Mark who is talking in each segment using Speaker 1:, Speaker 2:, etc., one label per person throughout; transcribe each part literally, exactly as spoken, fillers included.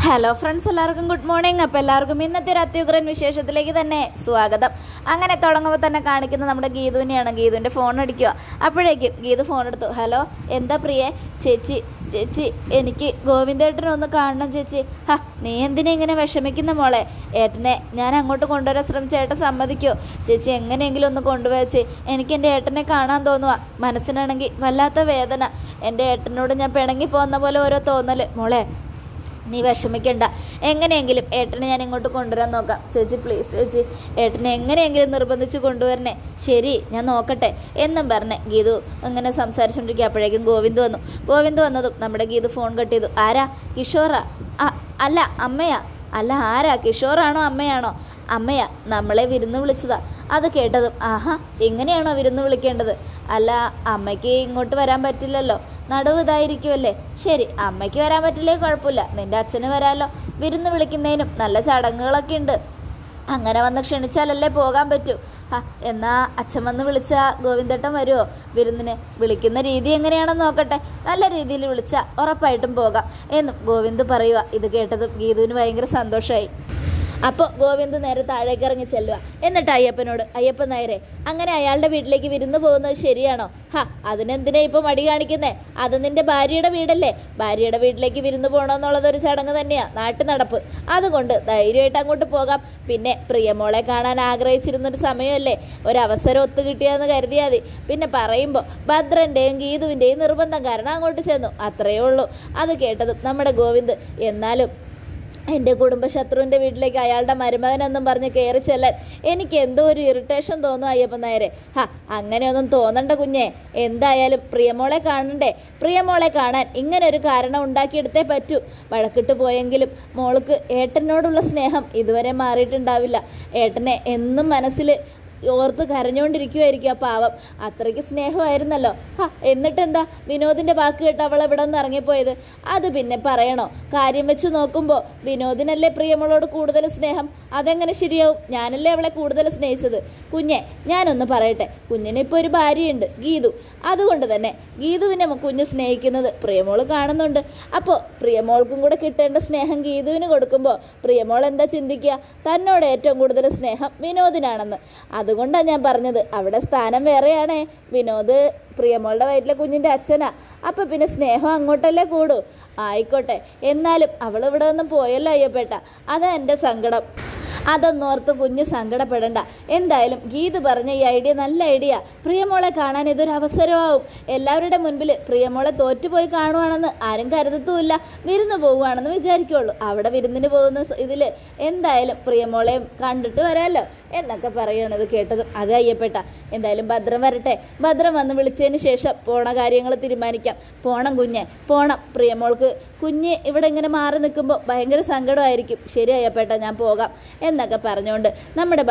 Speaker 1: Hello friends, എല്ലാവർക്കും good morning. അപ്പോൾ എല്ലാവർക്കും ഇന്നത്തെ ഒരു അത്യുഗ്രൻ വിശേഷത്തിലേക്ക് തന്നെ സ്വാഗതം. അങ്ങനെ തുടങ്ങുമ്പോൾ തന്നെ കാണിക്കുന്നത് നമ്മുടെ ഗീതുവിനെയാണ്. ഗീതുവിൻ്റെ ഫോൺ അടിക്കുക. അപ്പോഴേക്കും ഗീതു ഫോൺ എടുത്തു. ഹലോ, എന്താ പ്രിയേ? ചേച്ചി ചേച്ചി എനിക്ക് ഗോവിന്ദേട്ടനെ ഒന്ന് കാണണം ചേച്ചി. ഹാ, നീ എന്തിനാ ഇങ്ങനെ വിഷമിക്കുന്ന മോളെ? ഏട്ടനെ ഞാൻ അങ്ങോട്ട് കൊണ്ടുവരാൻ ശ്രമിച്ച ഏട്ടൻ സമ്മതിക്കുമോ? ചേച്ചി എങ്ങനെയെങ്കിലും ഒന്ന് കൊണ്ടുപോയച്ചേ, എനിക്ക് എൻ്റെ ഏട്ടനെ കാണാൻ തോന്നുക. മനസ്സിനാണെങ്കിൽ വല്ലാത്ത വേദന. എൻ്റെ ഏട്ടനോട് ഞാൻ പിണങ്ങി പോകുന്ന പോലെ ഓരോ തോന്നൽ. മോളെ നീ വിഷമിക്കണ്ട, എങ്ങനെയെങ്കിലും ഏട്ടനെ ഞാൻ ഇങ്ങോട്ട് കൊണ്ടുവരാൻ നോക്കാം. ചേച്ചി പ്ലീസ് ചേച്ചി, ഏട്ടനെ എങ്ങനെയെങ്കിലും നിർബന്ധിച്ച് കൊണ്ടുവരണേ. ശരി, ഞാൻ നോക്കട്ടെ എന്നും പറഞ്ഞ് ഗീതു ഇങ്ങനെ സംസാരിച്ചുകൊണ്ടിരിക്കുക. അപ്പോഴേക്കും ഗോവിന്ദ് വന്നു. ഗോവിന്ദ് വന്നതും നമ്മുടെ ഗീതു ഫോൺ കട്ട് ചെയ്തു. ആരാ? കിഷോറാ? അല്ല, അമ്മയാ. അല്ല, ആരാ? കിഷോറാണോ അമ്മയാണോ? അമ്മയാ, നമ്മളെ വിരുന്ന് വിളിച്ചതാ. അത് കേട്ടതും ആഹാ, എങ്ങനെയാണോ വിരുന്ന് വിളിക്കേണ്ടത്? അല്ല, അമ്മയ്ക്ക് ഇങ്ങോട്ട് വരാൻ പറ്റില്ലല്ലോ, നടുവ് ഇതായിരിക്കുമല്ലേ. ശരി, അമ്മയ്ക്ക് വരാൻ പറ്റില്ലേ കുഴപ്പമില്ല, നിൻ്റെ അച്ഛന് വരാമല്ലോ. വിരുന്ന് വിളിക്കുന്നതിനും നല്ല ചടങ്ങുകളൊക്കെ ഉണ്ട്. അങ്ങനെ വന്ന് ക്ഷണിച്ചാലല്ലേ പോകാൻ പറ്റൂ. ആ എന്നാ അച്ഛൻ വന്ന് വിളിച്ചാൽ ഗോവിന്ദേട്ടൻ വരുമോ വിരുന്നിന്? വിളിക്കുന്ന രീതി എങ്ങനെയാണെന്ന് നോക്കട്ടെ, നല്ല രീതിയിൽ വിളിച്ചാൽ ഉറപ്പായിട്ടും പോകാം എന്നും ഗോവിന്ദ് പറയുക. ഇത് കേട്ടതും ഗീതുവിന് ഭയങ്കര സന്തോഷമായി. അപ്പോൾ ഗോവിന്ദ് നേരെ താഴേക്ക് ഇറങ്ങി ചെല്ലുക. എന്നിട്ട് അയ്യപ്പനോട്, അയ്യപ്പൻ നായരെ, അങ്ങനെ അയാളുടെ വീട്ടിലേക്ക് വിരുന്ന് പോകുന്നത് ശരിയാണോ? ഹാ, അതിനെന്തിനാ ഇപ്പോൾ മടി കാണിക്കുന്നേ? അത് നിൻ്റെ ഭാര്യയുടെ വീടല്ലേ. ഭാര്യയുടെ വീട്ടിലേക്ക് വിരുന്ന് പോകണമെന്നുള്ളതൊരു ചടങ്ങ് തന്നെയാണ്, നാട്ടു നടപ്പ്. അതുകൊണ്ട് ധൈര്യമായിട്ട് അങ്ങോട്ട് പോകാം. പിന്നെ പ്രിയമോളെ കാണാൻ ആഗ്രഹിച്ചിരുന്നൊരു സമയമല്ലേ, ഒരവസരം ഒത്തു കിട്ടിയാന്ന് കരുതിയാൽ മതി. പിന്നെ പറയുമ്പോൾ ഭദ്രൻ്റെയും ഗീതുവിൻ്റെയും നിർബന്ധം കാരണം അങ്ങോട്ട് ചെന്നു, അത്രയേ ഉള്ളൂ. അത് കേട്ടതും നമ്മുടെ ഗോവിന്ദ്, എന്നാലും എൻ്റെ കുടുംബശത്രുവിൻ്റെ വീട്ടിലേക്ക് അയാളുടെ മരുമകനെന്നും പറഞ്ഞ് കയറി ചെല്ലാൻ എനിക്ക് എന്തോ ഒരു ഇറിറ്റേഷൻ തോന്നും അയ്യപ്പൻ നായരെ. ഹാ, അങ്ങനെയൊന്നും തോന്നണ്ട കുഞ്ഞേ. എന്തായാലും പ്രിയമോളെ കാണണ്ടേ? പ്രിയമോളെ കാണാൻ ഇങ്ങനെ ഒരു കാരണം ഉണ്ടാക്കിയെടുത്തേ പറ്റൂ. വഴക്കിട്ട് പോയെങ്കിലും മോൾക്ക് ഏട്ടനോടുള്ള സ്നേഹം ഇതുവരെ മാറിയിട്ടുണ്ടാവില്ല. ഏട്ടനെ എന്നും മനസ്സിൽ ഓർത്ത് കരഞ്ഞുകൊണ്ടിരിക്കുമായിരിക്കും ആ പാവം. അത്രയ്ക്ക് സ്നേഹമായിരുന്നല്ലോ. ഹാ, എന്നിട്ടെന്താ വിനോദിൻ്റെ വാക്ക് കേട്ട് അവൾ ഇവിടെ നിന്ന് ഇറങ്ങിപ്പോയത്? അത് പിന്നെ പറയണോ? കാര്യം വെച്ച് നോക്കുമ്പോൾ വിനോദിനല്ലേ പ്രിയമോളോട് കൂടുതൽ സ്നേഹം. അതെങ്ങനെ ശരിയാവും? ഞാനല്ലേ അവളെ കൂടുതൽ സ്നേഹിച്ചത്. കുഞ്ഞെ, ഞാനൊന്ന് പറയട്ടെ, കുഞ്ഞിന് ഇപ്പോൾ ഒരു ഭാര്യയുണ്ട്, ഗീതു. അതുകൊണ്ട് തന്നെ ഗീതുവിനെ കുഞ്ഞ് സ്നേഹിക്കുന്നത് പ്രിയമോൾ കാണുന്നുണ്ട്. അപ്പോൾ പ്രിയമോൾക്കും കൂടെ കിട്ടേണ്ട സ്നേഹം ഗീതുവിന് കൊടുക്കുമ്പോൾ പ്രിയമോൾ എന്താ ചിന്തിക്കുക? തന്നോട് ഏറ്റവും കൂടുതൽ സ്നേഹം വിനോദിനാണെന്ന്. അത് അതുകൊണ്ടാണ് ഞാൻ പറഞ്ഞത്, അവിടെ സ്ഥാനം വേറെയാണേ. വിനോദ് പ്രിയമോളുടെ വയറ്റിലെ കുഞ്ഞിൻ്റെ അച്ഛനാ. അപ്പം പിന്നെ സ്നേഹം അങ്ങോട്ടല്ലേ കൂടൂ. ആയിക്കോട്ടെ, എന്നാലും അവൾ ഇവിടെ ഒന്നും പോയല്ലോ അയ്യപ്പേട്ട, അതാ എൻ്റെ സങ്കടം. അതൊന്നോർത്ത് കുഞ്ഞ് സങ്കടപ്പെടണ്ട. എന്തായാലും ഗീതു പറഞ്ഞ ഈ ഐഡിയ നല്ല ഐഡിയ. പ്രിയമോളെ കാണാൻ ഇതൊരു അവസരമാവും. എല്ലാവരുടെ മുൻപിൽ പ്രിയമോളെ തോറ്റുപോയി കാണുവാണെന്ന് ആരും കരുതത്തുമില്ല. വിരുന്ന് പോവുകയാണെന്ന് വിചാരിക്കുള്ളൂ. അവിടെ വിരുന്നിന് പോകുന്ന ഇതിൽ എന്തായാലും പ്രിയമോളെയും കണ്ടിട്ട് വരാമല്ലോ എന്നൊക്കെ പറയണത് കേട്ടതും അത് അയ്യപ്പെട്ട. എന്തായാലും ഭദ്രം വരട്ടെ. ഭദ്രം വന്ന് വിളിച്ചതിന് ശേഷം പോണ കാര്യങ്ങൾ തീരുമാനിക്കാം. പോണം കുഞ്ഞെ, പോണം. പ്രിയമോൾക്ക് കുഞ്ഞ് ഇവിടെ ഇങ്ങനെ മാറി നിൽക്കുമ്പോൾ ഭയങ്കര സങ്കടമായിരിക്കും. ശരി അയ്യപ്പെട്ട, ഞാൻ പോകാം എന്നൊക്കെ പറഞ്ഞുകൊണ്ട് നമ്മുടെ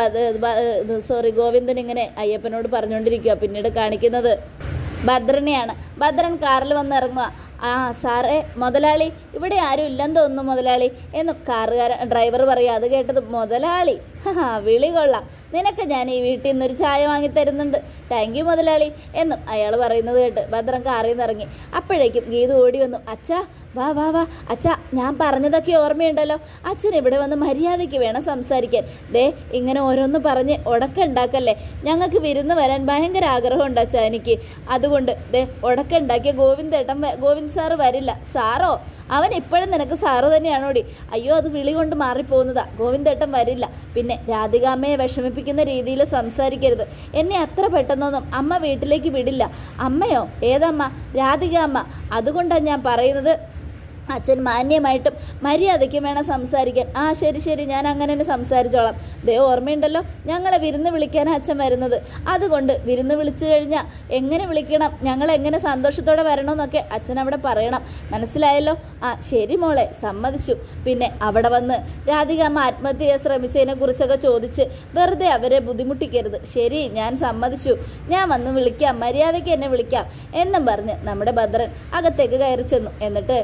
Speaker 1: സോറി ഗോവിന്ദൻ ഇങ്ങനെ അയ്യപ്പനോട് പറഞ്ഞുകൊണ്ടിരിക്കുക. പിന്നീട് കാണിക്കുന്നത് ഭദ്രനെയാണ്. ഭദ്രൻ കാറിൽ വന്ന് ഇറങ്ങുക. ആ സാറേ, മുതലാളി ഇവിടെ ആരും ഇല്ലെന്ന് തോന്നുന്നു മുതലാളി എന്നും കാറുകാരൻ ഡ്രൈവർ പറയുക. അത് കേട്ടത് മുതലാളി, ഹാ വിളി കൊള്ളാം, നിനക്ക് ഞാൻ ഈ വീട്ടിൽ നിന്നൊരു ചായ വാങ്ങി തരുന്നുണ്ട്, താങ്ക് യു മുതലാളി എന്നും അയാൾ പറയുന്നത് കേട്ട് ഭദ്രൻ കാറിൽ നിന്ന് ഇറങ്ങി. അപ്പോഴേക്കും ഗീതു ഓടി വന്നു. അച്ഛാ വാ വാ വാ അച്ഛാ, ഞാൻ പറഞ്ഞതൊക്കെ ഓർമ്മയുണ്ടല്ലോ. അച്ഛൻ ഇവിടെ വന്ന് മര്യാദയ്ക്ക് വേണം സംസാരിക്കാൻ. ദേ ഇങ്ങനെ ഓരോന്ന് പറഞ്ഞ് ഉടക്കുണ്ടാക്കല്ലേ. ഞങ്ങൾക്ക് വിരുന്ന് വരാൻ ഭയങ്കര ആഗ്രഹമുണ്ട് അച്ഛാ എനിക്ക്. അതുകൊണ്ട് ദേ ഉടക്കുണ്ടാക്കിയ ഗോവിന്ദേട്ടൻ ഗോവിന്ദ് സാറ് വരില്ല. സാറോ? അവൻ ഇപ്പോഴും നിനക്ക് സാറ് തന്നെയാണോടി? അയ്യോ, അത് വിളി കൊണ്ട് മാറിപ്പോകുന്നതാ. ഗോവിന്ദേട്ടൻ വരില്ല. പിന്നെ രാധികാമ്മയെ വിഷമിപ്പിക്കുന്ന രീതിയിൽ സംസാരിക്കരുത്. എന്നെ അത്ര പെട്ടെന്നൊന്നും അമ്മ വീട്ടിലേക്ക് വിടില്ല. അമ്മയോ? ഏതമ്മ? രാധിക അമ്മ. അതുകൊണ്ടാണ് ഞാൻ പറയുന്നത്, അച്ഛൻ മാന്യമായിട്ടും മര്യാദയ്ക്കും വേണം സംസാരിക്കാൻ. ആ ശരി ശരി, ഞാൻ അങ്ങനെ തന്നെ സംസാരിച്ചോളാം. ദേ ഓർമ്മയുണ്ടല്ലോ, ഞങ്ങളെ വിരുന്ന് വിളിക്കാനാണ് അച്ഛൻ വരുന്നത്. അതുകൊണ്ട് വിരുന്ന് വിളിച്ചു കഴിഞ്ഞാൽ എങ്ങനെ വിളിക്കണം, ഞങ്ങളെങ്ങനെ സന്തോഷത്തോടെ വരണമെന്നൊക്കെ അച്ഛൻ അവിടെ പറയണം. മനസ്സിലായല്ലോ? ആ ശരി മോളെ, സമ്മതിച്ചു. പിന്നെ അവിടെ വന്ന് രാധികാമ്മ ആത്മഹത്യ ചെയ്യാൻ ശ്രമിച്ചതിനെ കുറിച്ചൊക്കെ ചോദിച്ച് വെറുതെ അവരെ ബുദ്ധിമുട്ടിക്കരുത്. ശരി, ഞാൻ സമ്മതിച്ചു. ഞാൻ വന്ന് വിളിക്കാം, മര്യാദയ്ക്ക് എന്നെ വിളിക്കാം എന്നും പറഞ്ഞ് നമ്മുടെ ഭദ്രൻ അകത്തേക്ക് കയറി ചെന്നു. എന്നിട്ട് അവിടെ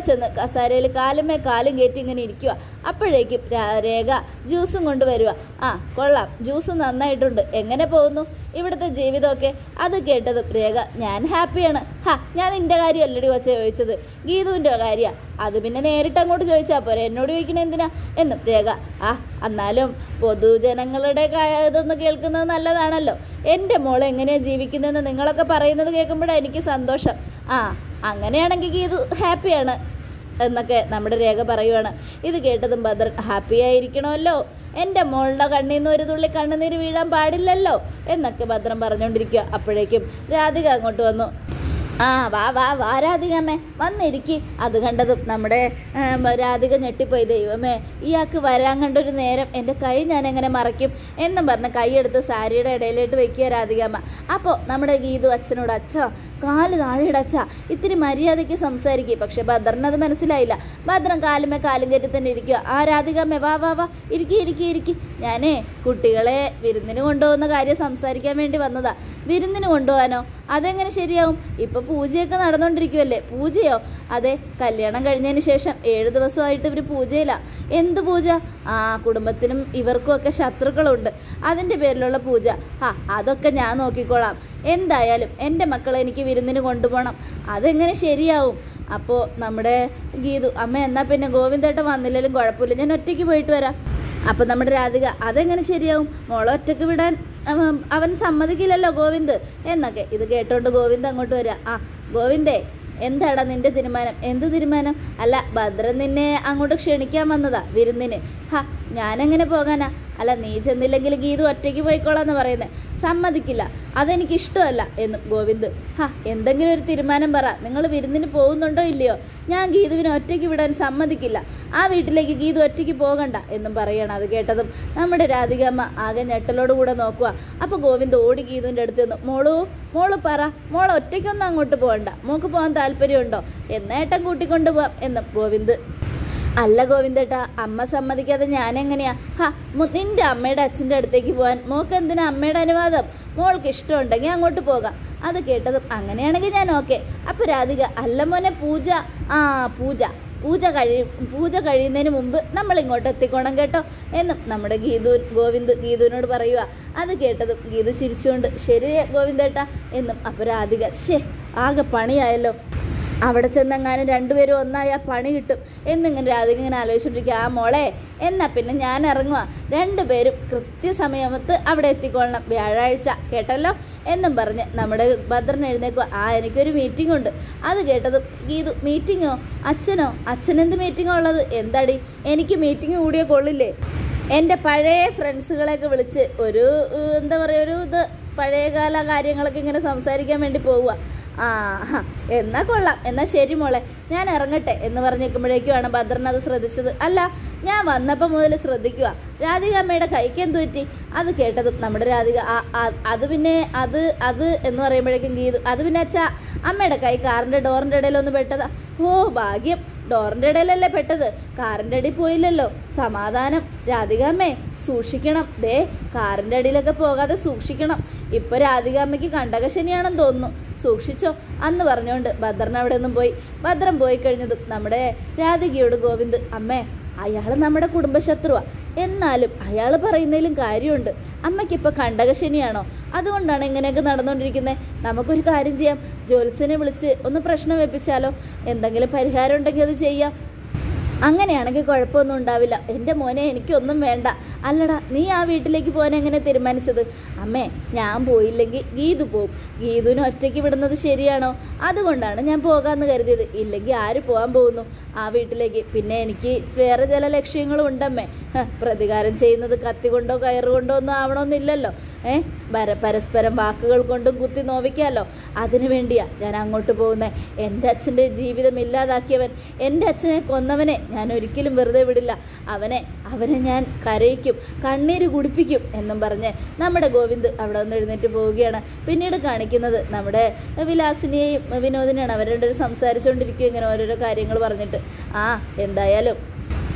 Speaker 1: ചെന്ന് കസാരയിൽ കാലുമേ കാലും കയറ്റി ഇങ്ങനെ ഇരിക്കുക. അപ്പോഴേക്കും രേഖ ജ്യൂസും കൊണ്ട് വരിക. ആ കൊള്ളാം, ജ്യൂസ് നന്നായിട്ടുണ്ട്, എങ്ങനെ പോകുന്നു ഇവിടുത്തെ ജീവിതമൊക്കെ? അത് കേട്ടതും രേഖ ഞാൻ ഹാപ്പിയാണ്. ഹാ ഞാൻ നിൻ്റെ കാര്യം അല്ലടി കൊച്ച ചോദിച്ചത്, ഗീതുവിൻ്റെ കാര്യമാണ്. അത് പിന്നെ നേരിട്ട് അങ്ങോട്ട് ചോദിച്ചാൽ പോരെ, എന്നോട് ചോദിക്കണേ എന്തിനാ എന്നും രേഖ. ആ എന്നാലും പൊതുജനങ്ങളുടെ ഇതൊന്ന് കേൾക്കുന്നത് നല്ലതാണല്ലോ. എൻ്റെ മോൾ എങ്ങനെയാണ് ജീവിക്കുന്നതെന്ന് നിങ്ങളൊക്കെ പറയുന്നത് കേൾക്കുമ്പോഴാണ് എനിക്ക് സന്തോഷം. ആ അങ്ങനെയാണെങ്കിൽ ഗീതു ഹാപ്പിയാണ് എന്നൊക്കെ നമ്മുടെ രേഖ പറയുവാണ്. ഇത് കേട്ടതും ഭദ്രൻ ഹാപ്പി ആയിരിക്കണമല്ലോ, എൻ്റെ മോളുടെ കണ്ണിൽ നിന്ന് ഒരു തുള്ളി കണ്ണുനീര് വീഴാൻ പാടില്ലല്ലോ എന്നൊക്കെ ഭദ്രൻ പറഞ്ഞുകൊണ്ടിരിക്കുക. അപ്പോഴേക്കും രാധിക അങ്ങോട്ട് വന്നു. ആ വാ വാ വാ രാധികമ്മേ വന്നിരിക്കി. അത് കണ്ടതും നമ്മുടെ രാധിക ഞെട്ടിപ്പോയി. ദൈവമേ ഇയാൾക്ക് വരാൻ കണ്ടൊരു നേരം എൻ്റെ കൈ ഞാൻ എങ്ങനെ മറയ്ക്കും എന്നും പറഞ്ഞ് കൈയെടുത്ത് സാരിയുടെ ഇടയിലോട്ട് വെക്കുക രാധികമ്മ. അപ്പോൾ നമ്മുടെ ഗീതു അച്ഛനോട് അച്ഛാ കാല് താഴെയുടെ അച്ഛാ ഇത്തിരി മര്യാദയ്ക്ക് സംസാരിക്കുക. പക്ഷെ ഭദ്രനത് മനസ്സിലായില്ല. ഭദ്രൻ കാലുമേ കാലും കയറ്റി തന്നെ ഇരിക്കുക. ആ രാധികമ്മേ വാ വാ വാ ഇരിക്കി ഇരിക്കി ഇരിക്കി ഞാനേ കുട്ടികളെ വിരുന്നിന് കൊണ്ടുപോകുന്ന കാര്യം സംസാരിക്കാൻ വേണ്ടി വന്നതാ. വിരുന്നിന് കൊണ്ടുപോകാനോ? അതെങ്ങനെ ശരിയാവും? ഇപ്പം പൂജയൊക്കെ നടന്നുകൊണ്ടിരിക്കുമല്ലേ. പൂജയോ? അതെ, കല്യാണം കഴിഞ്ഞതിന് ശേഷം ഏഴ് ദിവസമായിട്ട് ഇവർ പൂജയില്ല. എന്ത് പൂജ? ആ കുടുംബത്തിനും ഇവർക്കും ഒക്കെ ശത്രുക്കളുണ്ട്, അതിൻ്റെ പേരിലുള്ള പൂജ. ആ അതൊക്കെ ഞാൻ നോക്കിക്കോളാം. എന്തായാലും എൻ്റെ മക്കളെ എനിക്ക് വിരുന്നിന് കൊണ്ടുപോകണം. അതെങ്ങനെ ശരിയാവും? അപ്പോൾ നമ്മുടെ ഗീതു അമ്മ എന്നാൽ പിന്നെ ഗോവിന്ദേട്ടൻ വന്നില്ലെങ്കിലും കുഴപ്പമില്ല, ഞാൻ ഒറ്റയ്ക്ക് പോയിട്ട് വരാം. അപ്പം നമ്മുടെ രാധിക അതെങ്ങനെ ശരിയാവും? മോളെ ഒറ്റയ്ക്ക് വിടാൻ അവൻ സമ്മതിക്കില്ലല്ലോ ഗോവിന്ദ് എന്നൊക്കെ. ഇത് കേട്ടോണ്ട് ഗോവിന്ദ് അങ്ങോട്ട് വരിക. ആ ഗോവിന്ദേ എന്താടാ നിൻ്റെ തീരുമാനം? എന്ത് തീരുമാനം? അല്ല ഭദ്രൻ നിന്നെ അങ്ങോട്ട് ക്ഷണിക്കാൻ വന്നതാ വിരുന്നിന്. ഹാ ഞാനെങ്ങനെ പോകാനാ? അല്ല നീ ചെന്നില്ലെങ്കിൽ ഗീതു ഒറ്റയ്ക്ക് പോയിക്കോളാന്ന് പറയുന്നത്. സമ്മതിക്കില്ല, അതെനിക്കിഷ്ടമല്ല എന്നും ഗോവിന്ദ്. ഹാ എന്തെങ്കിലും ഒരു തീരുമാനം പറ, നിങ്ങൾ വിരുന്നിന് പോകുന്നുണ്ടോ ഇല്ലയോ? ഞാൻ ഗീതുവിനെ ഒറ്റയ്ക്ക് വിടാൻ സമ്മതിക്കില്ല, ആ വീട്ടിലേക്ക് ഗീതു ഒറ്റയ്ക്ക് പോകണ്ട എന്നും പറയണം. അത് കേട്ടതും നമ്മുടെ രാധികമ്മ ആകെ ഞെട്ടലോട് കൂടെ നോക്കുക. അപ്പോൾ ഗോവിന്ദ് ഓടി ഗീതുവിൻ്റെ അടുത്ത് നിന്നു. മോളു മോള് പറ, മോൾ ഒറ്റയ്ക്കൊന്നും അങ്ങോട്ട് പോകണ്ട, മോൾക്ക് പോകാൻ താല്പര്യമുണ്ടോ? എന്നേട്ടൻ കൂട്ടിക്കൊണ്ട് പോവാം എന്നും ഗോവിന്ദ്. അല്ല ഗോവിന്ദേട്ടാ അമ്മ സമ്മതിക്കാതെ ഞാനെങ്ങനെയാ? ഹാ നിൻ്റെ അമ്മയുടെ അച്ഛൻ്റെ അടുത്തേക്ക് പോകാൻ മോൾക്ക് എന്തിനാ അമ്മയുടെ അനുവാദം? മോൾക്ക് ഇഷ്ടമുണ്ടെങ്കിൽ അങ്ങോട്ട് പോകാം. അത് കേട്ടതും അങ്ങനെയാണെങ്കിൽ ഞാൻ ഓക്കെ. അപ്പോൾ രാധിക അല്ല മോനെ പൂജ. ആ പൂജ പൂജ കഴിയും പൂജ കഴിയുന്നതിന് മുമ്പ് നമ്മൾ ഇങ്ങോട്ട് എത്തിക്കോണം കേട്ടോ എന്നും നമ്മുടെ ഗീതു ഗോവിന്ദ് ഗീതുവിനോട് പറയുക. അത് കേട്ടതും ഗീതു ചിരിച്ചുകൊണ്ട് ശരി ഗോവിന്ദേട്ടാ എന്നും. അപ്പോൾ രാധിക ശേ ആകെ പണിയായല്ലോ, അവിടെ ചെന്നെങ്ങാനും രണ്ടുപേരും ഒന്നായ പണി കിട്ടും എന്നിങ്ങനെ രാധിക ഇങ്ങനെ ആലോചിച്ചുകൊണ്ടിരിക്കുക. ആ മോളെ എന്നാൽ പിന്നെ ഞാൻ ഇറങ്ങുക, രണ്ടുപേരും കൃത്യസമയത്ത് അവിടെ എത്തിക്കൊള്ളണം, വ്യാഴാഴ്ച കേട്ടല്ലോ എന്നും പറഞ്ഞ് നമ്മുടെ ഭദ്രൻ എഴുന്നേക്കുക. ആ എനിക്കൊരു മീറ്റിംഗ് ഉണ്ട്. അത് കേട്ടതും ഗീതു മീറ്റിങ്ങോ? അച്ഛനോ? അച്ഛനെന്ത് മീറ്റിങ്ങോ ഉള്ളത്? എന്താടി എനിക്ക് മീറ്റിംഗ് കൂടിയേ കൊള്ളില്ലേ? എൻ്റെ പഴയ ഫ്രണ്ട്സുകളെയൊക്കെ വിളിച്ച് ഒരു എന്താ പറയുക ഒരു ഇത് പഴയകാല കാര്യങ്ങളൊക്കെ ഇങ്ങനെ സംസാരിക്കാൻ വേണ്ടി പോവുക. ആ എന്നാൽ കൊള്ളാം, എന്നാൽ ശരി മോളെ ഞാൻ ഇറങ്ങട്ടെ എന്ന് പറഞ്ഞേക്കുമ്പോഴേക്കുമാണ് ഭദ്രൻ അത് ശ്രദ്ധിച്ചത്. അല്ല ഞാൻ വന്നപ്പോൾ മുതൽ ശ്രദ്ധിക്കുക, രാധിക അമ്മയുടെ കൈക്ക് എന്ത് പറ്റി? അത് കേട്ടതും നമ്മുടെ രാധിക അത് പിന്നെ അത് അത് എന്ന് പറയുമ്പോഴേക്കും ഗീതു അത് പിന്നെ അച്ഛാ അമ്മയുടെ കൈ കാറിൻ്റെ ഡോറിൻ്റെ ഇടയിലൊന്ന് പെട്ടതാ. ഓ ഭാഗ്യം, ഡോറിൻ്റെ ഇടയിലല്ലേ പെട്ടത്, കാറിൻ്റെ അടി പോയില്ലല്ലോ. സമാധാനം. രാധികാമ്മേ സൂക്ഷിക്കണം, ദേ കാറിൻ്റെ അടിയിലൊക്കെ പോകാതെ സൂക്ഷിക്കണം. ഇപ്പോൾ രാധികാമ്മയ്ക്ക് കണ്ടകശനിയാണെന്ന് തോന്നുന്നു, സൂക്ഷിച്ചോ അന്ന് പറഞ്ഞുകൊണ്ട് ഭദ്രൻ അവിടെ നിന്നും പോയി. ഭദ്രൻ പോയി കഴിഞ്ഞതും നമ്മുടെ രാധികയോട് ഗോവിന്ദ് അമ്മേ അയാൾ നമ്മുടെ കുടുംബശത്രുവാ, എന്നാലും അയാൾ പറയുന്നതിലും കാര്യമുണ്ട്. അമ്മയ്ക്കിപ്പോൾ കണ്ടകശനിയാണോ? അതുകൊണ്ടാണ് ഇങ്ങനെയൊക്കെ നടന്നുകൊണ്ടിരിക്കുന്നത്. നമുക്കൊരു കാര്യം ചെയ്യാം, ജ്യോത്സ്യനെ വിളിച്ച് ഒന്ന് പ്രശ്നം വെപ്പിച്ചാലോ? എന്തെങ്കിലും പരിഹാരം ഉണ്ടെങ്കിൽ അത് ചെയ്യാം. അങ്ങനെയാണെങ്കിൽ കുഴപ്പമൊന്നും ഉണ്ടാവില്ല. എൻ്റെ മോനെ എനിക്കൊന്നും വേണ്ട. അല്ലടാ നീ ആ വീട്ടിലേക്ക് പോകാൻ എങ്ങനെ തീരുമാനിച്ചത്? അമ്മേ ഞാൻ പോയില്ലെങ്കിൽ ഗീതു പോവും. ഗീതുവിനെ ഒറ്റയ്ക്ക് വിടുന്നത് ശരിയാണോ? അതുകൊണ്ടാണ് ഞാൻ പോകാമെന്ന് കരുതിയത്. ഇല്ലെങ്കിൽ ആര് പോകാൻ പോകുന്നു ആ വീട്ടിലേക്ക്? പിന്നെ എനിക്ക് വേറെ ചില ലക്ഷ്യങ്ങളും ഉണ്ടമ്മേ. പ്രതികാരം ചെയ്യുന്നത് കത്തി കൊണ്ടോ കയറുകൊണ്ടോ ഒന്നും ആവണമെന്നില്ലല്ലോ. ഏ പര പരസ്പരം വാക്കുകൾ കൊണ്ടും കുത്തി നോവിക്കാമല്ലോ. അതിനു വേണ്ടിയാ ഞാൻ അങ്ങോട്ട് പോകുന്നത്. എൻ്റെ അച്ഛൻ്റെ ജീവിതം ഇല്ലാതാക്കിയവൻ, എൻ്റെ അച്ഛനെ കൊന്നവനെ ഞാൻ ഒരിക്കലും വെറുതെ വിടില്ല. അവനെ അവനെ ഞാൻ കരയിക്കും, കണ്ണീര് കുടിപ്പിക്കും എന്നും പറഞ്ഞ് നമ്മുടെ ഗോവിന്ദ് അവിടെ നിന്ന് എഴുന്നേറ്റ് പോവുകയാണ്. പിന്നീട് കാണിക്കുന്നത് നമ്മുടെ വിലാസിനെയും വിനോദിനെയാണ്. അവർ രണ്ടുപേരും സംസാരിച്ചുകൊണ്ടിരിക്കും ഇങ്ങനെ ഓരോരോ കാര്യങ്ങൾ പറഞ്ഞിട്ട്. ആ എന്തായാലും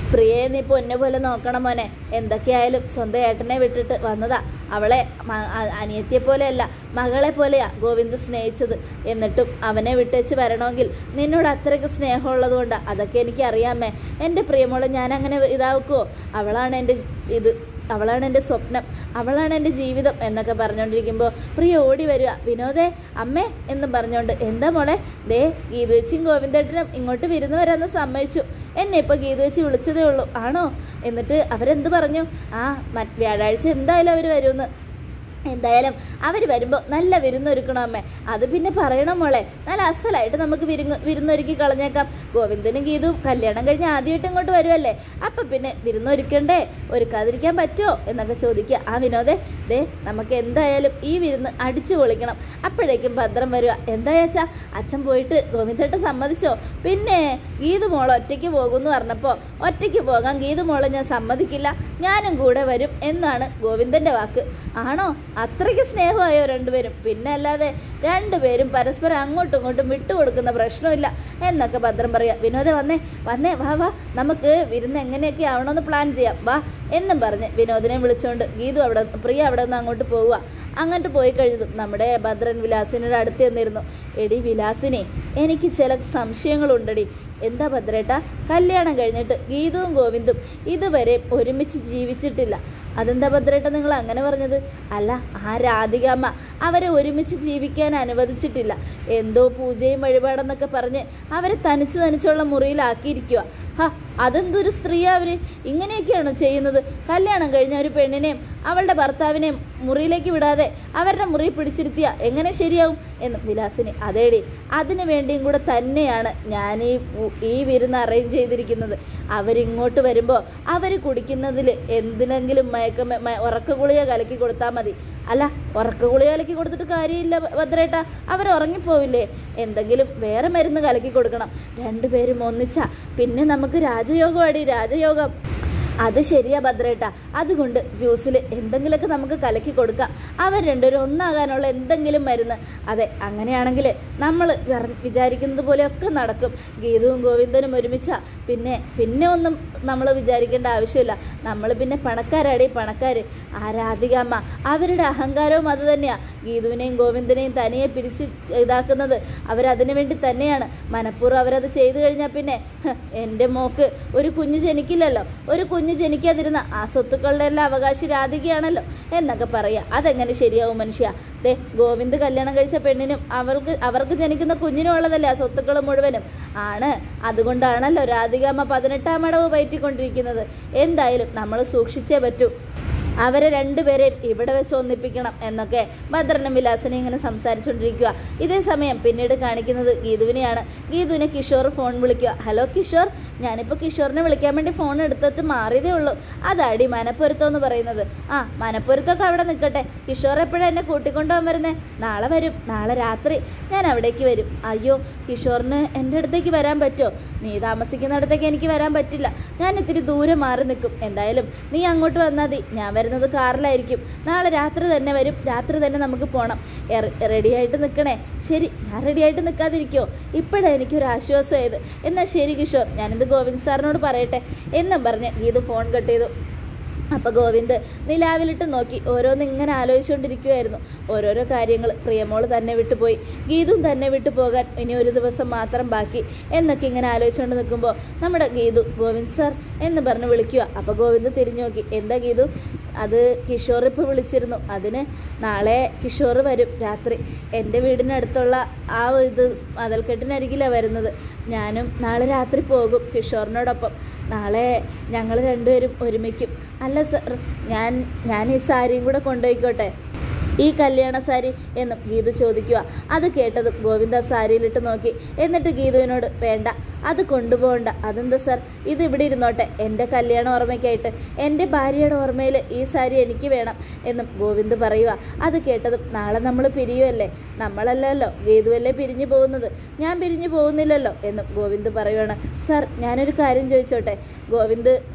Speaker 1: പ്രിയയെ നീ പൊന്നെ പോലെ നോക്കണം മോനെ. എന്തൊക്കെയായാലും സ്വന്തം ഏട്ടനെ വിട്ടിട്ട് വന്നതാ. അവളെ അനിയത്തിയെ പോലെയല്ല, മകളെ പോലെയാ ഗോവിന്ദ് സ്നേഹിച്ചത്. എന്നിട്ടും അവനെ വിട്ടേച്ച് വരണമെങ്കിൽ നിന്നോട് അത്രയ്ക്ക് സ്നേഹമുള്ളത് കൊണ്ടാണ്. അതൊക്കെ എനിക്കറിയാമേ. എൻ്റെ പ്രിയമോളെ ഞാൻ അങ്ങനെ ഇതാക്കുമോ? അവളാണ് എൻ്റെ ഇത്, അവളാണ് എൻ്റെ സ്വപ്നം, അവളാണ് എൻ്റെ ജീവിതം എന്നൊക്കെ പറഞ്ഞുകൊണ്ടിരിക്കുമ്പോൾ പ്രിയ ഓടി വരിക. വിനോദേ, അമ്മേ എന്നും പറഞ്ഞുകൊണ്ട്. എന്താ മോളെ? ദേ ഗീതുവച്ചിയും ഗോവിന്ദേട്ടനും ഇങ്ങോട്ട് വിരുന്ന് വരാമെന്ന് സമ്മതിച്ചു. എന്നെ ഇപ്പോൾ ഗീതുവച്ചി വിളിച്ചതേ ഉള്ളൂ. ആണോ? എന്നിട്ട് അവരെന്ത് പറഞ്ഞു? ആ വ്യാഴാഴ്ച എന്തായാലും അവർ വരുമെന്ന്. എന്തായാലും അവർ വരുമ്പോൾ നല്ല വിരുന്നൊരുക്കണം അമ്മേ. അത് പിന്നെ പറയണം മോളെ. നല്ല അസലായിട്ട് നമുക്ക് വിരുന്ന് വിരുന്നൊരുക്കി കളഞ്ഞേക്കാം. ഗോവിന്ദനും ഗീതുവും കല്യാണം കഴിഞ്ഞ് ആദ്യമായിട്ട് ഇങ്ങോട്ട് വരുമല്ലേ, അപ്പം പിന്നെ വിരുന്നൊരുക്കണ്ടേ? ഒരുക്കാതിരിക്കാൻ പറ്റുമോ എന്നൊക്കെ ചോദിക്കുക. ആ വിനോദേ, ദേ നമുക്ക് എന്തായാലും ഈ വിരുന്ന് അടിച്ചു പൊളിക്കണം. അപ്പോഴേക്കും ഭദ്രം വരിക. എന്താ ചേച്ചാ, അച്ഛൻ പോയിട്ട് ഗോവിന്ദേട്ടൻ സമ്മതിച്ചോ? പിന്നെ ഗീതു മോൾ ഒറ്റയ്ക്ക് പോകുമെന്ന് പറഞ്ഞപ്പോൾ ഒറ്റയ്ക്ക് പോകാൻ ഗീതു മോളെ ഞാൻ സമ്മതിക്കില്ല, ഞാനും കൂടെ വരും എന്നാണ് ഗോവിന്ദൻ്റെ വാക്ക്. ആണോ? അത്രയ്ക്ക് സ്നേഹമായോ രണ്ടുപേരും? പിന്നെ അല്ലാതെ രണ്ടുപേരും പരസ്പരം അങ്ങോട്ടും ഇങ്ങോട്ടും വിട്ടുകൊടുക്കുന്ന പ്രശ്നമില്ല എന്നൊക്കെ ഭദ്രം പറയുക. വിനോദ വന്നേ വന്നേ വാ വാ, നമുക്ക് വിരുന്ന് എങ്ങനെയൊക്കെ ആവണമെന്ന് പ്ലാൻ ചെയ്യാം വാ എന്നും പറഞ്ഞ് വിനോദിനെ വിളിച്ചുകൊണ്ട് ഗീതു അവിടെ പ്രിയ അവിടെ നിന്ന് അങ്ങോട്ട് പോവുക. അങ്ങോട്ട് പോയി കഴിഞ്ഞതും നമ്മുടെ ഭദ്രൻ വിലാസിനോട് അടുത്ത് ചെന്നിരുന്നു. എടി വിലാസിനെ, എനിക്ക് ചില സംശയങ്ങളുണ്ടടി. എന്താ ഭദ്രേട്ടാ? കല്യാണം കഴിഞ്ഞിട്ട് ഗീതുവും ഗോവിന്ദും ഇതുവരെ ഒരുമിച്ച് ജീവിച്ചിട്ടില്ല. അതെന്താ ഭദ്രേട്ട നിങ്ങൾ അങ്ങനെ പറഞ്ഞത്? അല്ല, ആ രാധികാമ്മ അവരെ ഒരുമിച്ച് ജീവിക്കാൻ അനുവദിച്ചിട്ടില്ല. എന്തോ പൂജയും വഴിപാടെന്നൊക്കെ പറഞ്ഞ് അവരെ തനിച്ച് തനിച്ചുള്ള മുറിയിലാക്കിയിരിക്കുക. ഹാ, അതെന്തൊരു സ്ത്രീയാ അവർ? ഇങ്ങനെയൊക്കെയാണോ ചെയ്യുന്നത്? കല്യാണം കഴിഞ്ഞ ഒരു പെണ്ണിനെയും അവളുടെ ഭർത്താവിനെയും മുറിയിലേക്ക് വിടാതെ അവരുടെ മുറി പിടിച്ചിരുത്തിയ എങ്ങനെ ശരിയാവും എന്നും വിലാസിനി. അതേടി, അതിനു വേണ്ടിയും കൂടെ തന്നെയാണ് ഞാൻ ഈ ഈ വിരുന്ന് അറേഞ്ച് ചെയ്തിരിക്കുന്നത്. അവരിങ്ങോട്ട് വരുമ്പോൾ അവർ കുടിക്കുന്നതിൽ എന്തിനെങ്കിലും മയക്ക ഉറക്ക ഗുളിക കലക്കി കൊടുത്താൽ മതി. അല്ല, ഉറക്ക ഗുളിക കലക്കി കൊടുത്തിട്ട് കാര്യമില്ല ഭദ്രേട്ട, അവർ ഉറങ്ങിപ്പോവില്ലേ? എന്തെങ്കിലും വേറെ മരുന്ന് കലക്കി കൊടുക്കണം. രണ്ടുപേരും ഒന്നിച്ചാ പിന്നെ നമുക്ക് രാജയോഗം അടി, രാജയോഗം. അത് ശരിയാ ഭദ്രേട്ട, അതുകൊണ്ട് ജ്യൂസിൽ എന്തെങ്കിലുമൊക്കെ നമുക്ക് കലക്കി കൊടുക്കാം. അവർ രണ്ടുപേരും ഒന്നാകാനുള്ള എന്തെങ്കിലും മരുന്ന്. അതെ, അങ്ങനെയാണെങ്കിൽ നമ്മൾ വിചാരിക്കുന്നത് പോലെയൊക്കെ നടക്കും. ഗീതുവും ഗോവിന്ദനും ഒരുമിച്ചാ പിന്നെ പിന്നെ ഒന്നും നമ്മൾ വിചാരിക്കേണ്ട ആവശ്യമില്ല. നമ്മൾ പിന്നെ പണക്കാരാടി, പണക്കാർ. ആ രാധികാമ്മ അവരുടെ അഹങ്കാരവും അത് തന്നെയാണ്. ഗീതുവിനെയും ഗോവിന്ദനെയും തനിയെ പിരിച്ച് ഇതാക്കുന്നത് അവരതിനു വേണ്ടി തന്നെയാണ്. മനഃപൂർവ്വം അവരത് ചെയ്തു കഴിഞ്ഞാൽ പിന്നെ എൻ്റെ മോക്ക് ഒരു കുഞ്ഞ് ജനിക്കില്ലല്ലോ. ഒരു കുഞ്ഞ് ജനിക്കാതിരുന്ന ആ സ്വത്തുക്കളുടെ എല്ലാം അവകാശി രാധികയാണല്ലോ എന്നൊക്കെ പറയുക. അതെങ്ങനെ ശരിയാവും മനുഷ്യ? ദേ, ഗോവിന്ദ് കല്യാണം കഴിച്ച പെണ്ണിനും അവൾക്ക് അവർക്ക് ജനിക്കുന്ന കുഞ്ഞിനും ഉള്ളതല്ലേ ആ സ്വത്തുക്കൾ മുഴുവനും? ആണ്. അതുകൊണ്ടാണല്ലോ രാധികാമ്മ പതിനെട്ടാം അടവ് പയറ്റിക്കൊണ്ടിരിക്കുന്നത്. എന്തായാലും നമ്മൾ സൂക്ഷിച്ചേ പറ്റൂ. അവരെ രണ്ടുപേരെയും ഇവിടെ വെച്ച് ഒന്നിപ്പിക്കണം എന്നൊക്കെ ഭദ്രനും വിലാസനും ഇങ്ങനെ സംസാരിച്ചുകൊണ്ടിരിക്കുക. ഇതേ സമയം പിന്നീട് കാണിക്കുന്നത് ഗീതുവിനെയാണ്. ഗീതുവിനെ കിഷോർ ഫോൺ വിളിക്കുക. ഹലോ കിഷോർ, ഞാനിപ്പോൾ കിഷോറിനെ വിളിക്കാൻ വേണ്ടി ഫോൺ എടുത്തിട്ട് മാറിയതേ ഉള്ളൂ. അതാടി മനപ്പൊരുത്തം എന്ന് പറയുന്നത്. ആ, മനപ്പൊരുത്തമൊക്കെ അവിടെ നിൽക്കട്ടെ. കിഷോർ എപ്പോഴാണ് എന്നെ കൂട്ടിക്കൊണ്ടുപോകാൻ വരുന്നത്? നാളെ വരും, നാളെ രാത്രി ഞാൻ അവിടേക്ക് വരും. അയ്യോ, കിഷോറിന് എൻ്റെ അടുത്തേക്ക് വരാൻ പറ്റുമോ? നീ താമസിക്കുന്നിടത്തേക്ക് എനിക്ക് വരാൻ പറ്റില്ല, ഞാൻ ഇത്തിരി ദൂരെ മാറി നിൽക്കും. എന്തായാലും നീ അങ്ങോട്ട് വന്നാൽ മതി, ഞാൻ വരുന്നത് കാറിലായിരിക്കും. നാളെ രാത്രി തന്നെ വരും, രാത്രി തന്നെ നമുക്ക് പോകണം. റെഡിയായിട്ട് നിൽക്കണേ. ശരി, ഞാൻ റെഡിയായിട്ട് നിൽക്കാതിരിക്കുമോ? ഇപ്പോഴാണ് എനിക്കൊരു ആശ്വാസമായത്. എന്നാൽ ശരി കിഷോർ, ഞാനിത് ഗോവിന്ദ് സാറിനോട് പറയട്ടെ എന്നും പറഞ്ഞ് ഗീതു ഫോൺ കട്ട് ചെയ്തു. അപ്പോൾ ഗോവിന്ദ് നിലാവിലിട്ട് നോക്കി ഓരോന്ന് ഇങ്ങനെ ആലോചിച്ചുകൊണ്ടിരിക്കുമായിരുന്നു. ഓരോരോ കാര്യങ്ങൾ. പ്രിയമോള് തന്നെ വിട്ടുപോയി, ഗീതും തന്നെ വിട്ടു പോകാൻ ഇനി ഒരു ദിവസം മാത്രം ബാക്കി എന്നൊക്കെ ഇങ്ങനെ ആലോചിച്ചുകൊണ്ട് നിൽക്കുമ്പോൾ നമ്മുടെ ഗീതു ഗോവിന്ദ് സാർ എന്ന് പറഞ്ഞ് വിളിക്കുക. അപ്പോൾ ഗോവിന്ദ് തിരിഞ്ഞു നോക്കി. എന്താ ഗീതു? അത് കിഷോർ ഇപ്പോൾ വിളിച്ചിരുന്നു. അതിന് നാളെ കിഷോർ വരും രാത്രി. എൻ്റെ വീടിനടുത്തുള്ള ആ ഇത് മതൽക്കെട്ടിനരികിലാണ് വരുന്നത്. ഞാനും നാളെ രാത്രി പോകും കിഷോറിനോടൊപ്പം. നാളെ ഞങ്ങൾ രണ്ടുപേരും ഒരുമിക്കും. അല്ല സർ, ഞാൻ ഞാൻ ഈ സാരിയും കൂടെ കൊണ്ടുപോയിക്കോട്ടെ, ഈ കല്യാണ സാരി എന്നും ഗീതു ചോദിക്കുക. അത് കേട്ടതും ഗോവിന്ദ സാരിയിലിട്ട് നോക്കി. എന്നിട്ട് ഗീതുവിനോട്, വേണ്ട, അത് കൊണ്ടുപോകണ്ട. അതെന്താ സർ? ഇത് ഇവിടെ ഇരുന്നോട്ടെ, എൻ്റെ കല്യാണ ഓർമ്മയ്ക്കായിട്ട്, എൻ്റെ ഭാര്യയുടെ ഓർമ്മയിൽ ഈ സാരി എനിക്ക് വേണം എന്നും ഗോവിന്ദ് പറയുക. അത് കേട്ടതും, നാളെ നമ്മൾ പിരിയുമല്ലേ? നമ്മളല്ലല്ലോ, ഗീതുവല്ലേ പിരിഞ്ഞു പോകുന്നത്, ഞാൻ പിരിഞ്ഞു പോകുന്നില്ലല്ലോ എന്നും ഗോവിന്ദ് പറയുകയാണ്. സർ, ഞാനൊരു കാര്യം ചോദിച്ചോട്ടെ? ഗോവിന്ദ്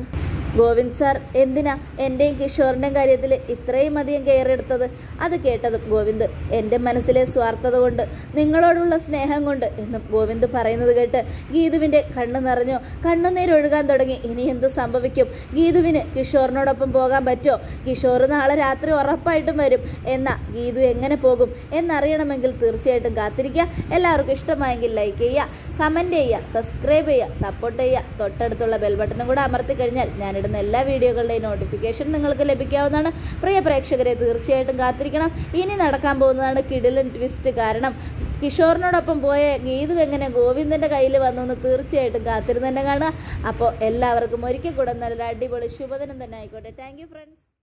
Speaker 1: ഗോവിന്ദ് സാർ എന്തിനാ എൻ്റെയും കിഷോറിൻ്റെയും കാര്യത്തിൽ ഇത്രയും അധികം കെയർ എടുത്തത്? അത് കേട്ടതും ഗോവിന്ദ് എൻ്റെ മനസ്സിലെ സ്വാർത്ഥത കൊണ്ട്, നിങ്ങളോടുള്ള സ്നേഹം കൊണ്ട് എന്നും ഗോവിന്ദ് പറയുന്നത് കേട്ട് ഗീതുവിൻ്റെ കണ്ണ് നിറഞ്ഞു. കണ്ണുനീരൊഴുകാൻ തുടങ്ങി. ഇനി എന്ത് സംഭവിക്കും? ഗീതുവിന് കിഷോറിനോടൊപ്പം പോകാൻ പറ്റുമോ? കിഷോർ നാളെ രാത്രി ഉറപ്പായിട്ടും വരും. എന്നാ ഗീതു എങ്ങനെ പോകും എന്നറിയണമെങ്കിൽ തീർച്ചയായിട്ടും കാത്തിരിക്കുക. എല്ലാവർക്കും ഇഷ്ടമായെങ്കിൽ ലൈക്ക് ചെയ്യുക, കമൻറ്റ് ചെയ്യുക, സബ്സ്ക്രൈബ് ചെയ്യുക, സപ്പോർട്ട് ചെയ്യുക. തൊട്ടടുത്തുള്ള ബെൽ ബട്ടണും കൂടെ അമർത്തി കഴിഞ്ഞാൽ ഞാനിടുന്ന എല്ലാ വീഡിയോകളുടെയും നോട്ടിഫിക്കേഷൻ നിങ്ങൾക്ക് ലഭിക്കാവുന്നതാണ്. പ്രിയ പ്രേക്ഷകരെ, തീർച്ചയായിട്ടും കാത്തിരിക്കണം. ഇനി നടക്കാൻ പോകുന്നതാണ് കിടിലൻ ട്വിസ്റ്റ്. കാരണം കിഷോറിനോടൊപ്പം പോയ ഗീതു എങ്ങനെ ഗോവിന്ദൻ്റെ കയ്യിൽ വന്നു എന്ന് തീർച്ചയായിട്ടും കാത്തിരുന്ന് തന്നെ കാണുക. അപ്പോൾ എല്ലാവർക്കും ഒരിക്കൽ കൂടെ നല്ലൊരു അടിപൊളി ശുഭദിനം തന്നെ ആയിക്കോട്ടെ. Thank you friends.